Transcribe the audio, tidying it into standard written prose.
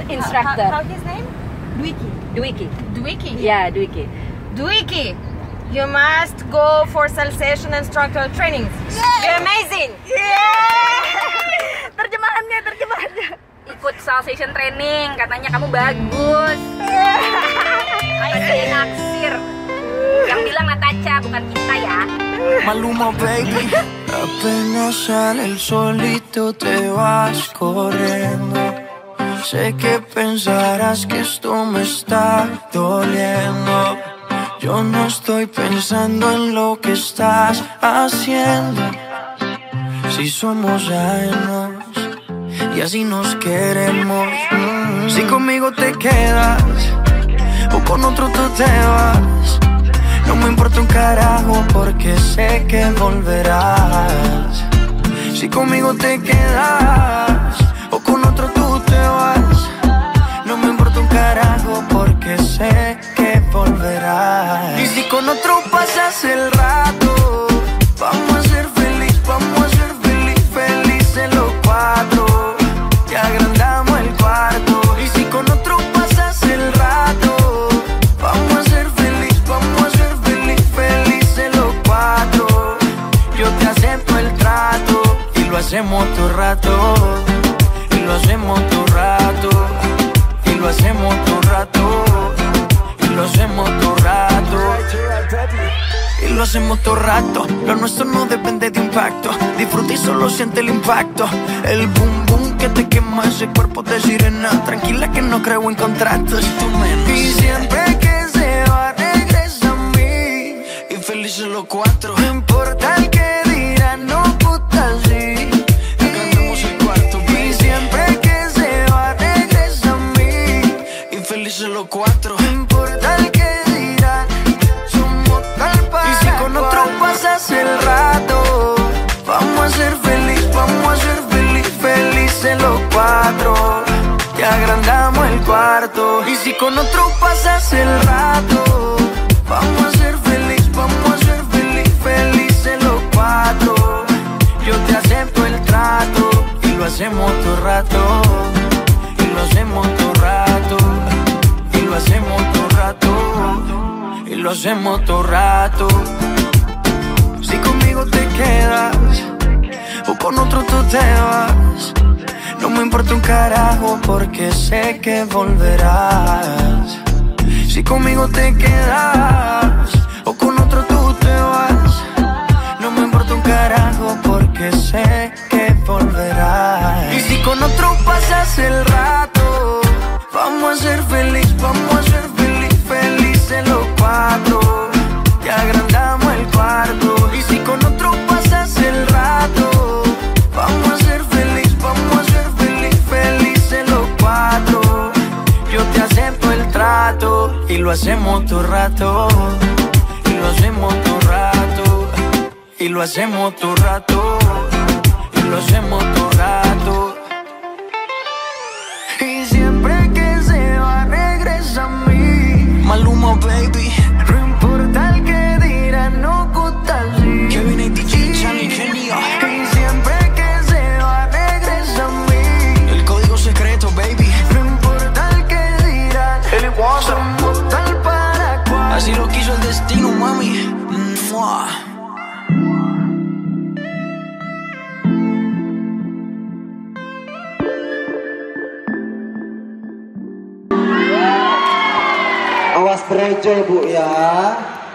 instructor. How his name? Dwiki. Dwiki. Yeah, Dwiki. Dwiki, you must go for salsation instructor training. You're amazing. Terjemahannya. Ikut salsation training, katanya kamu bagus. Ayo naksir. Yang bilang Natacha, bukan kita ya. Maluma, baby. Apenas sale el solito te vas corriendo. Sé que pensarás que esto me está doliendo. Yo no estoy pensando en lo que estás haciendo. Si somos ajenos y así nos queremos. Si conmigo te quedas o con otro tú te vas, no me importa un carajo porque sé que volverás. Si conmigo te quedas o con otro tú te vas, no me importa un carajo porque sé que volverás. Y si con otro pasas el rato, vamos a ser feliz, vamos a ser felices los cuatro. Y agrandamos el cuarto. Y si con otro pasas el rato, vamos a ser feliz, vamos a ser felices los cuatro. Yo te acepto el trato y lo hacemos todo rato. Y lo hacemos todo rato. Y lo hacemos todo rato. Y lo hacemos todo rato. Y lo hacemos todo rato. Lo nuestro no depende de impacto. Disfruta y solo siente el impacto. El boom boom que te quema ese cuerpo de sirena. Tranquila que no creo en contratos. Y siempre que se va regresa a mí. Y felices los cuatro. No importa el que dirán, no puta sí. Agrandamos el cuarto, baby. Y siempre que se va regresa a mí. Y felices los cuatro. No importa el que dirán, somos tal para. Y si con otro pasas el rato, vamos a ser felices los cuatro. Y agrandamos el cuarto. Y si con otro pasas el rato, vamos a ser felices los cuatro. Yo te acepto el trato y lo hacemos todo rato. Y lo hacemos todo rato. Y lo hacemos todo rato. Y lo hacemos todo rato. Si conmigo te quedas o con otro tú te vas, no me importa un carajo porque sé que volverás. Si conmigo te quedas o con otro tú te vas, no me importa un carajo porque sé que volverás. Y si con otro pasas el rato, vamos a ser felices los cuatro. Y agrandamos el cuarto. Y si con otro pasas el rato, vamos a ser felices los cuatro. Yo te acepto el trato y lo hacemos todo rato. Y lo hacemos todo rato. Y lo hacemos todo rato. Y lo hacemos todo rato. Y siempre que se va regresa a mí. Maluma, baby. No importa el que dirán, no gusta así. Kevin y DJ Chani, genio. Y siempre que se va regresa a mí. El código secreto, baby. No importa el que dirán, somos tal para cual. Así lo quiso el destino, mami. ¡Mua! Awas berejo Bu ya.